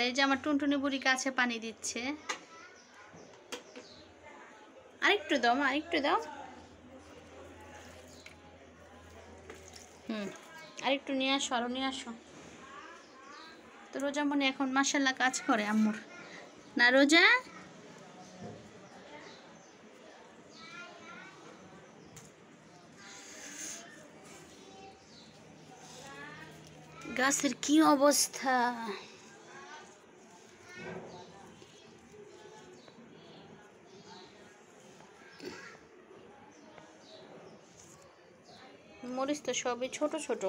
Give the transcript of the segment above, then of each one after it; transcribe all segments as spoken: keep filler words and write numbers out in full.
এই যে আমার টুনটুনি বুড়ি কাছে পানি দিচ্ছে। আরেকটু দাও মা, আরেকটু দাও। হুম, আরেকটু নিয়ে আসো, আরো নিয়ে আসো। তো রোজা মনে এখন মাশাআল্লাহ কাজ করে আম্মুর, না রোজা? গাছের কি অবস্থা! মরিচ তো সবই ছোট ছোট।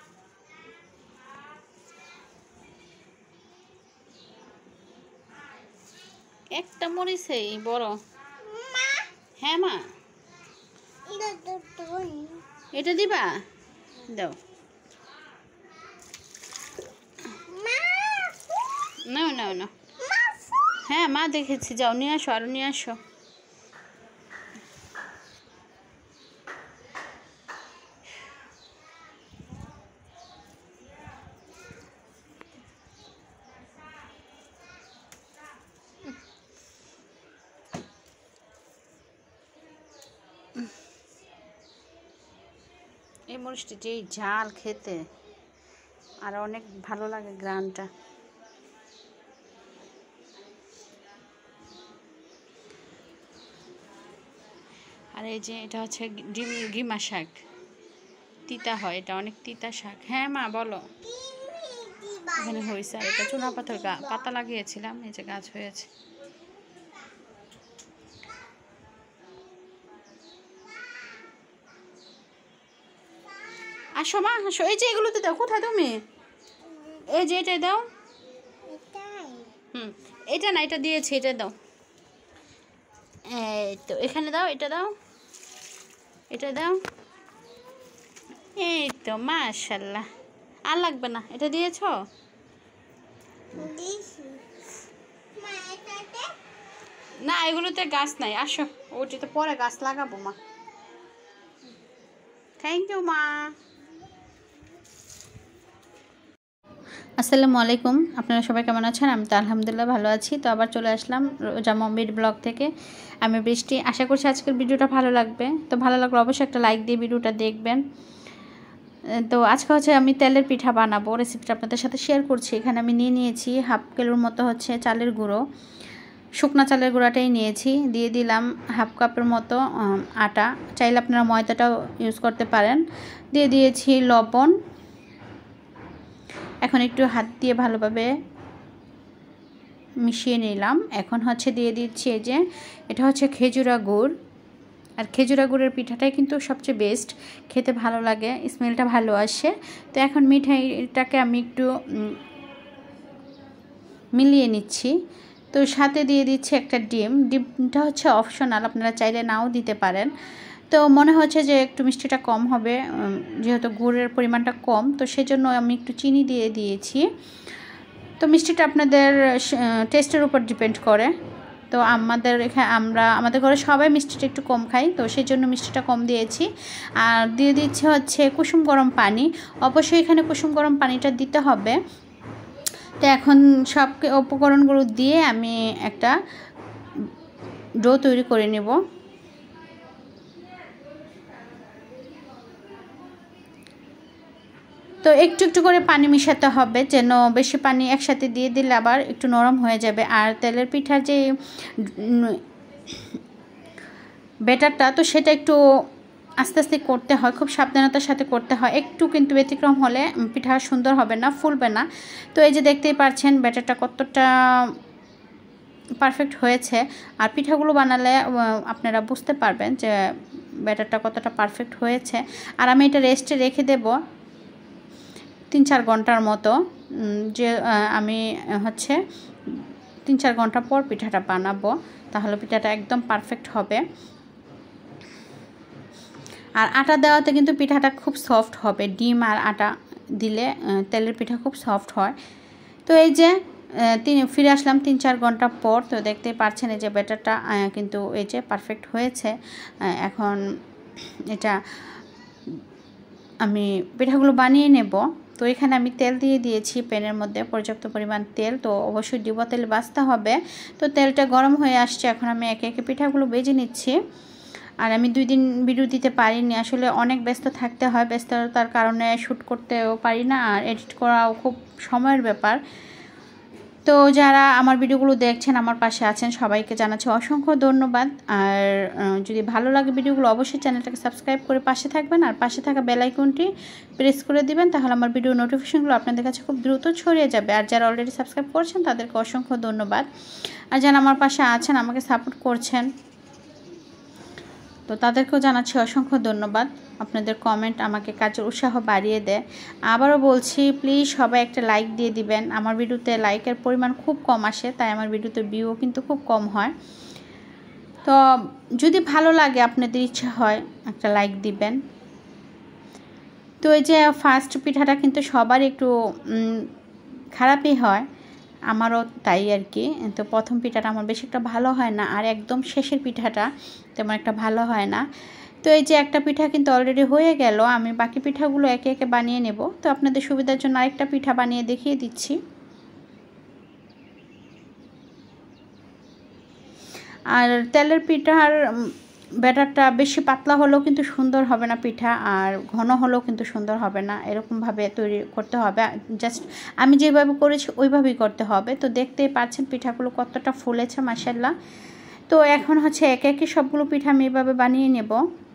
একটা মরিচই বড়। হ্যাঁ মা, এটা দিবা? দাও। না না না, হ্যাঁ মা দেখেছি, যাও নিয়ে আসো, আরো নিয়ে আসো। এই মরিচটি যেই ঝাল খেতে, আর অনেক ভালো লাগে গ্রানটা। আর এই যে এটা হচ্ছে ডিম গিমা শাক, তিতা হয়, এটা অনেক তিতা শাক। হ্যাঁ মা বলো। এখানে হয়েছে, আর এটা চুনা পাথর পাতা লাগিয়েছিলাম, এই যে গাছ হয়েছে। আসো মা আসো, এই যে এগুলোতে দাও। কোথায় তুমি? এই যে এটা দাও। হুম, এটা না, এটা দিয়েছি, এটা দাও। এই তো এখানে দাও, এটা দাও, এটা দাও। এই তো মাশাআল্লাহ। আর লাগবে না, এটা দিয়েছ? না এগুলোতে গাছ নাই, আসো ওটিতে পরে গাছ লাগাবো মা। থ্যাংক ইউ মা। আসসালামু আলাইকুম, আপনারা সবাই কেমন আছেন? আমি তো আলহামদুলিল্লাহ ভালো আছি। তো আবার চলে আসলাম রোজা মম্মির ব্লগ থেকে। আমি বৃষ্টি, আশা করছি আজকের ভিডিওটা ভালো লাগবে। তো ভালো লাগলে অবশ্যই একটা লাইক দিয়ে ভিডিওটা দেখবেন। তো আজকে হচ্ছে আমি তেলের পিঠা বানাবো, রেসিপিটা আপনাদের সাথে শেয়ার করছি। এখানে আমি নিয়ে নিয়েছি হাফ কিলোর মতো হচ্ছে চালের গুঁড়ো, শুকনা চালের গুঁড়াটাই নিয়েছি। দিয়ে দিলাম হাফ কাপের মতো আটা, চাইলে আপনারা ময়দাটাও ইউজ করতে পারেন। দিয়ে দিয়েছি লবণ। এখন একটু হাত দিয়ে ভালোভাবে মিশিয়ে নিলাম। এখন হচ্ছে দিয়ে দিচ্ছি এই যে এটা হচ্ছে খেজুরা গুড়, আর খেজুরা গুড়ের পিঠাটাই কিন্তু সবচেয়ে বেস্ট, খেতে ভালো লাগে, স্মেলটা ভালো আসে। তো এখন মিঠাইটাকে আমি একটু মিলিয়ে নিচ্ছি। তো সাথে দিয়ে দিচ্ছি একটা ডিম। ডিমটা হচ্ছে অপশনাল, আপনারা চাইলে নাও দিতে পারেন। তো মনে হচ্ছে যে একটু মিষ্টিটা কম হবে, যেহেতু গুড়ের পরিমাণটা কম, তো সেজন্য আমি একটু চিনি দিয়ে দিয়েছি। তো মিষ্টিটা আপনাদের টেস্টের উপর ডিপেন্ড করে। তো আমাদের এখানে আমরা আমাদের ঘরে সবাই মিষ্টিটা একটু কম খাই, তো সেই জন্য মিষ্টিটা কম দিয়েছি। আর দিয়ে দিচ্ছি হচ্ছে কুসুম গরম পানি। অবশ্যই এখানে কুসুম গরম পানিটা দিতে হবে। তো এখন সব উপকরণগুলো দিয়ে আমি একটা ডো তৈরি করে নেব। তো একটু একটু করে পানি মিশাতে হবে, যেন বেশি পানি একসাথে দিয়ে দিলে আবার একটু নরম হয়ে যাবে। আর তেলের পিঠার যে ব্যাটারটা, তো সেটা একটু আস্তে আস্তে করতে হয়, খুব সাবধানতার সাথে করতে হয়। একটু কিন্তু ব্যতিক্রম হলে পিঠা সুন্দর হবে না, ফুলবে না। তো এই যে দেখতেই পাচ্ছেন ব্যাটারটা কতটা পারফেক্ট হয়েছে। আর পিঠাগুলো বানালে আপনারা বুঝতে পারবেন যে ব্যাটারটা কতটা পারফেক্ট হয়েছে। আর আমি এটা রেস্টে রেখে দেব তিন চার ঘন্টার মতো, যে আমি হচ্ছে তিন চার ঘন্টা পর পিঠাটা বানাবো, তাহলে পিঠাটা একদম পারফেক্ট হবে। আর আটা দেওয়াতে কিন্তু পিঠাটা খুব সফট হবে, ডিম আর আটা দিলে তেলের পিঠা খুব সফট হয়। তো এই যে তিন ফিরে আসলাম তিন চার ঘন্টা পর। তো দেখতে পাচ্ছেন এই যে ব্যাটারটা কিন্তু এই যে পারফেক্ট হয়েছে। এখন এটা আমি পিঠাগুলো বানিয়ে নেব। তো এখানে আমি তেল দিয়ে দিয়েছি প্যানের মধ্যে পর্যাপ্ত পরিমাণ তেল, তো অবশ্যই ডিবা তেল ভাজতে হবে। তো তেলটা গরম হয়ে আসছে, এখন আমি একে একে পিঠাগুলো ভেজে নিচ্ছি। আর আমি দুই দিন ভিডিও দিতে পারিনি, আসলে অনেক ব্যস্ত থাকতে হয়, ব্যস্ততার কারণে শ্যুট করতেও পারি না, আর এডিট করাও খুব সময়ের ব্যাপার। তো যারা আমার ভিডিওগুলো দেখছেন, আমার পাশে আছেন, সবাইকে জানাচ্ছি অসংখ্য ধন্যবাদ। আর যদি ভালো লাগে ভিডিওগুলো অবশ্যই চ্যানেলটাকে সাবস্ক্রাইব করে পাশে থাকবেন, আর পাশে থাকা বেল আইকনটি প্রেস করে দিবেন, তাহলে আমার ভিডিও নোটিফিকেশনগুলো আপনাদের কাছে খুব দ্রুত ছড়িয়ে যাবে। আর যারা অলরেডি সাবস্ক্রাইব করছেন তাদেরকে অসংখ্য ধন্যবাদ। আর যারা আমার পাশে আছেন, আমাকে সাপোর্ট করছেন, তো তাদেরকেও জানাচ্ছি অসংখ্য ধন্যবাদ। আপনাদের কমেন্ট আমাকে কাজের উৎসাহ বাড়িয়ে দেয়। আবারও বলছি, প্লিজ সবাই একটা লাইক দিয়ে দিবেন। আমার ভিডিওতে লাইকের পরিমাণ খুব কম আসে, তাই আমার ভিডিওতে ভিউও কিন্তু খুব কম হয়। তো যদি ভালো লাগে, আপনাদের ইচ্ছা হয়, একটা লাইক দিবেন। তো এই যে ফার্স্ট পিঠাটা কিন্তু সবার একটু খারাপই হয়, আমারও তাই আর কি। তো প্রথম পিঠাটা আমার বেশি একটা ভালো হয় না, আর একদম শেষের পিঠাটা তেমন একটা ভালো হয় না। তো এই যে একটা পিঠা কিন্তু অলরেডি হয়ে গেল, আমি বাকি পিঠাগুলো একে একে বানিয়ে নেব। তো আপনাদের সুবিধার জন্য আরেকটা পিঠা বানিয়ে দেখিয়ে দিচ্ছি। আর তেলের পিঠার ব্যাটারটা বেশি পাতলা হলেও কিন্তু সুন্দর হবে না পিঠা, আর ঘন হলেও কিন্তু সুন্দর হবে না, এরকমভাবে তৈরি করতে হবে। জাস্ট আমি যেভাবে করেছি ওইভাবেই করতে হবে। তো দেখতেই পাচ্ছেন পিঠাগুলো কতটা ফুলেছে মাশাআল্লাহ। তো এখন হচ্ছে একে একে সবগুলো পিঠা আমি এভাবে বানিয়ে নেব।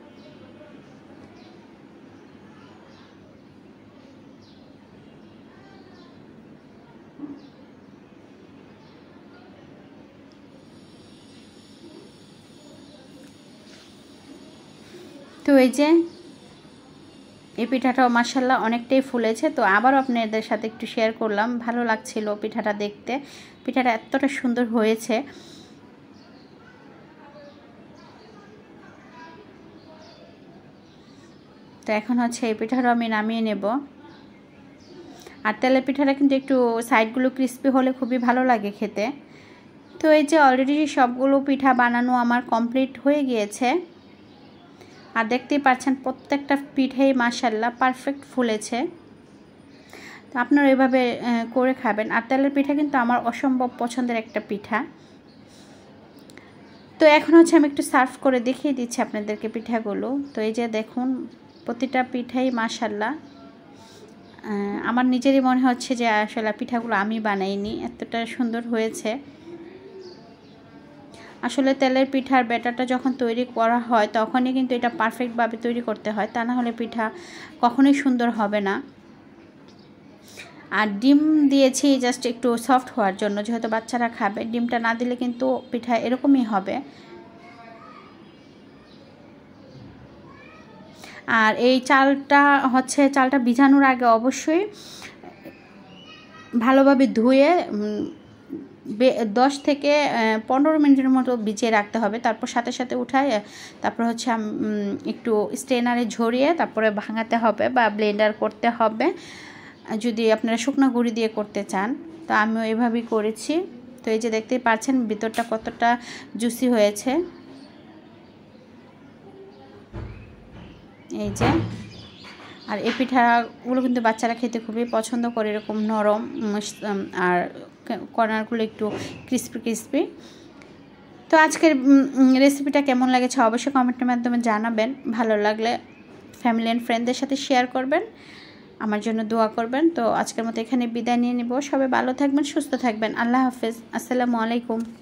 তো এই যে এই পিঠাটাও মাশাআল্লাহ অনেকটাই ফুলেছে। তো আবারও আপনাদের সাথে একটু শেয়ার করলাম, ভালো লাগছিল পিঠাটা দেখতে, পিঠাটা এতটা সুন্দর হয়েছে। তো এখন হচ্ছে এই পিঠাটাও আমি নামিয়ে নেব। আর তেলের পিঠাটা কিন্তু একটু সাইডগুলো ক্রিস্পি হলে খুবই ভালো লাগে খেতে। তো এই যে অলরেডি সবগুলো পিঠা বানানো আমার কমপ্লিট হয়ে গিয়েছে, আর দেখতেই পাচ্ছেন প্রত্যেকটা পিঠেই মাশাআল্লাহ পারফেক্ট ফুলেছে। তো আপনারা এভাবে করে খাবেন। আর তেলের পিঠা কিন্তু আমার অসম্ভব পছন্দের একটা পিঠা। তো এখন হচ্ছে আমি একটু সার্ভ করে দেখিয়ে দিচ্ছি আপনাদেরকে পিঠাগুলো। তো এই যে দেখুন, প্রতিটা পিঠাই মাশাআল্লাহ আমার নিজেরই মনে হচ্ছে যে আসলে পিঠাগুলো আমি বানাইনি, এতটা সুন্দর হয়েছে। আসলে তেলের পিঠার ব্যাটারটা যখন তৈরি করা হয় তখনই কিন্তু এটা পারফেক্টভাবে তৈরি করতে হয়, তা না হলে পিঠা কখনোই সুন্দর হবে না। আর ডিম দিয়েছি জাস্ট একটু সফট হওয়ার জন্য, যেহেতু বাচ্চারা খাবে, ডিমটা না দিলে কিন্তু পিঠা এরকমই হবে। আর এই চালটা হচ্ছে চালটা ভিজানোর আগে অবশ্যই ভালোভাবে ধুয়ে দশ থেকে পনেরো মিনিটের মতো ভিজিয়ে রাখতে হবে। তারপর সাথে সাথে উঠায় তারপর হচ্ছে একটু স্ট্রেনারে ঝরিয়ে তারপরে ভাঙাতে হবে বা ব্লেন্ডার করতে হবে, যদি আপনারা শুকনো গুঁড়ি দিয়ে করতে চান। তো আমিও এভাবেই করেছি। তো এই যে দেখতেই পাচ্ছেন ভিতরটা কতটা জুসি হয়েছে। এই যে, আর এই পিঠাগুলো কিন্তু বাচ্চারা খেতে খুবই পছন্দ করে, এরকম নরম আর কর্নারগুলো একটু ক্রিস্পি ক্রিস্পি। তো আজকের রেসিপিটা কেমন লাগেছে অবশ্যই কমেন্টের মাধ্যমে জানাবেন। ভালো লাগলে ফ্যামিলি অ্যান্ড ফ্রেন্ডদের সাথে শেয়ার করবেন, আমার জন্য দোয়া করবেন। তো আজকের মতো এখানে বিদায় নিয়ে নিব। সবাই ভালো থাকবেন, সুস্থ থাকবেন। আল্লাহ হাফেজ, আসসালামু আলাইকুম।